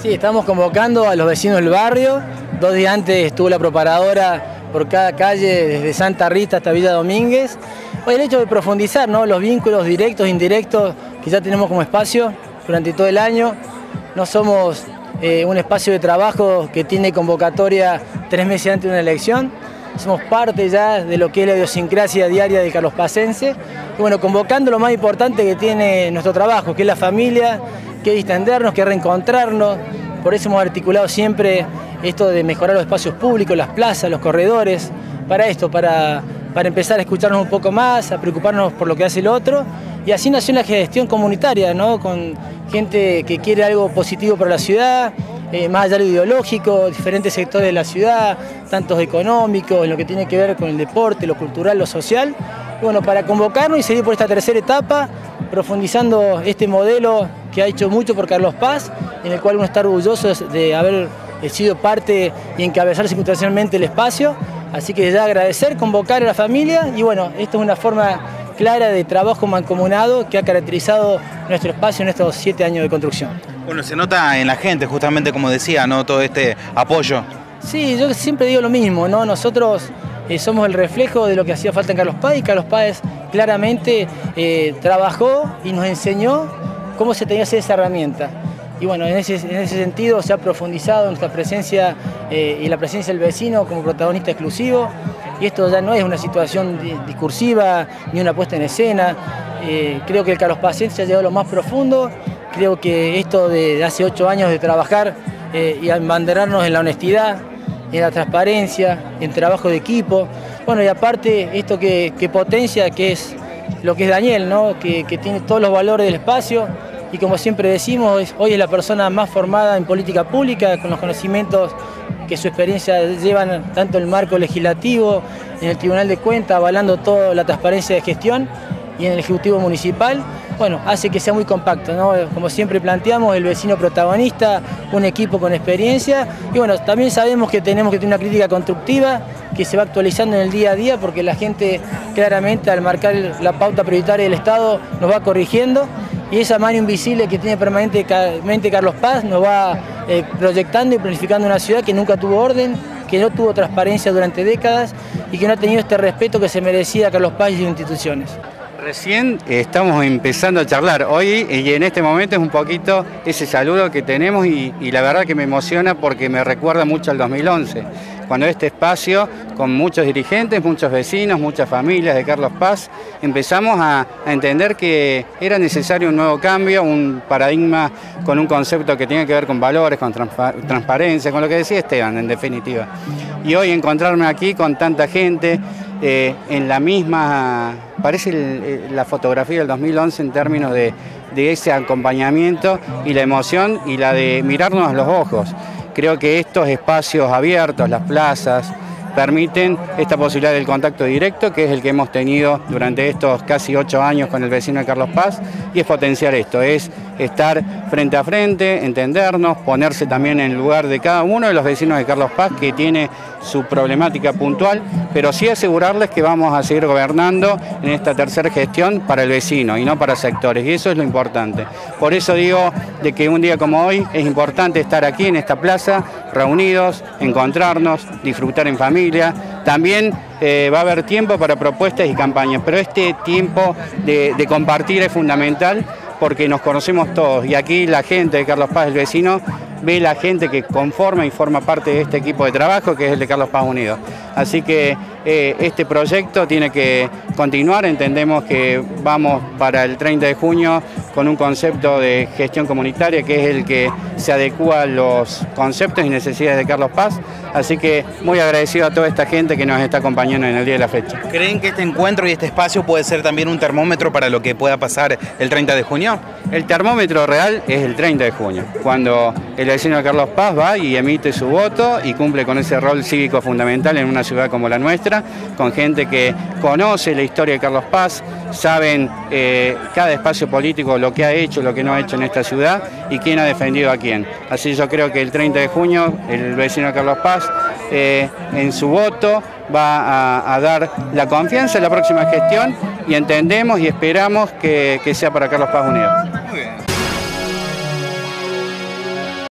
Sí, estamos convocando a los vecinos del barrio. 2 días antes estuvo la propagadora por cada calle, desde Santa Rita hasta Villa Domínguez. Hoy el hecho de profundizar, ¿no?, los vínculos directos e indirectos que ya tenemos como espacio durante todo el año. No somos un espacio de trabajo que tiene convocatoria 3 meses antes de una elección. Somos parte ya de lo que es la idiosincrasia diaria del carlospacense. Y bueno, convocando lo más importante que tiene nuestro trabajo, que es la familia, que es distendernos, que es reencontrarnos. Por eso hemos articulado siempre esto de mejorar los espacios públicos, las plazas, los corredores, para esto, para empezar a escucharnos un poco más, a preocuparnos por lo que hace el otro. Y así nació la gestión comunitaria, ¿no?, con gente que quiere algo positivo para la ciudad, más allá de lo ideológico, diferentes sectores de la ciudad, tantos económicos, en lo que tiene que ver con el deporte, lo cultural, lo social. Y bueno, para convocarnos y seguir por esta tercera etapa, profundizando este modelo que ha hecho mucho por Carlos Paz, en el cual uno está orgulloso de haber sido parte y encabezar circunstancialmente el espacio. Así que ya agradecer, convocar a la familia y bueno, esto es una forma clara de trabajo mancomunado que ha caracterizado nuestro espacio en estos 7 años de construcción. Bueno, se nota en la gente, justamente como decía, ¿no?, todo este apoyo. Sí, yo siempre digo lo mismo, ¿no? Nosotros somos el reflejo de lo que hacía falta en Carlos Paz y Carlos Paz claramente trabajó y nos enseñó cómo se tenía que hacer esa herramienta. Y bueno, en ese sentido se ha profundizado nuestra presencia y la presencia del vecino como protagonista exclusivo. Y esto ya no es una situación discursiva ni una puesta en escena. Creo que el carlospacense ha llegado a lo más profundo. Creo que esto de hace 8 años de trabajar y embanderarnos en la honestidad, en la transparencia, en trabajo de equipo. Bueno, y aparte esto que potencia, que es lo que es Daniel, ¿no?, que tiene todos los valores del espacio. Y como siempre decimos, hoy es la persona más formada en política pública, con los conocimientos que su experiencia llevan tanto en el marco legislativo, en el Tribunal de Cuentas, avalando toda la transparencia de gestión, y en el Ejecutivo Municipal. Bueno, hace que sea muy compacto, ¿no? Como siempre planteamos, el vecino protagonista, un equipo con experiencia. Y bueno, también sabemos que tenemos que tener una crítica constructiva, que se va actualizando en el día a día, porque la gente claramente al marcar la pauta prioritaria del Estado nos va corrigiendo. Y esa mano invisible que tiene permanentemente Carlos Paz nos va proyectando y planificando una ciudad que nunca tuvo orden, que no tuvo transparencia durante décadas y que no ha tenido este respeto que se merecía Carlos Paz y sus instituciones. Recién estamos empezando a charlar hoy y en este momento es un poquito ese saludo que tenemos y la verdad que me emociona porque me recuerda mucho al 2011, cuando este espacio, con muchos dirigentes, muchos vecinos, muchas familias de Carlos Paz, empezamos a entender que era necesario un nuevo cambio, un paradigma con un concepto que tiene que ver con valores, con transparencia, con lo que decía Esteban, en definitiva. Y hoy encontrarme aquí con tanta gente, en la misma, parece la fotografía del 2011 en términos de ese acompañamiento y la emoción y la de mirarnos a los ojos. Creo que estos espacios abiertos, las plazas, permiten esta posibilidad del contacto directo, que es el que hemos tenido durante estos casi 8 años con el vecino de Carlos Paz, y es potenciar esto, es estar frente a frente, entendernos, ponerse también en el lugar de cada uno de los vecinos de Carlos Paz que tiene su problemática puntual, pero sí asegurarles que vamos a seguir gobernando en esta tercera gestión para el vecino y no para sectores, y eso es lo importante. Por eso digo de que un día como hoy es importante estar aquí en esta plaza, reunidos, encontrarnos, disfrutar en familia. También va a haber tiempo para propuestas y campañas, pero este tiempo de compartir es fundamental porque nos conocemos todos y aquí la gente de Carlos Paz, el vecino, ve la gente que conforma y forma parte de este equipo de trabajo que es el de Carlos Paz Unidos. Así que este proyecto tiene que continuar, entendemos que vamos para el 30 de junio con un concepto de gestión comunitaria que es el que se adecúa a los conceptos y necesidades de Carlos Paz, así que muy agradecido a toda esta gente que nos está acompañando en el día de la fecha. ¿Creen que este encuentro y este espacio puede ser también un termómetro para lo que pueda pasar el 30 de junio? El termómetro real es el 30 de junio, cuando el vecino de Carlos Paz va y emite su voto y cumple con ese rol cívico fundamental en una ciudad como la nuestra, con gente que conoce la historia de Carlos Paz, saben cada espacio político lo que ha hecho, lo que no ha hecho en esta ciudad y quién ha defendido a quién. Así yo creo que el 30 de junio el vecino de Carlos Paz en su voto va a dar la confianza en la próxima gestión y entendemos y esperamos que sea para Carlos Paz Unidos.